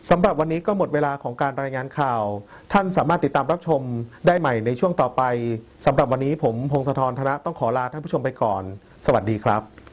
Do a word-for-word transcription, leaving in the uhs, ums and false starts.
สำหรับวันนี้ก็หมดเวลาของการรายงานข่าว ท่านสามารถติดตามรับชมได้ใหม่ในช่วงต่อไปสำหรับวันนี้ผมพงศธร ธนะต้องขอลาท่านผู้ชมไปก่อนสวัสดีครับ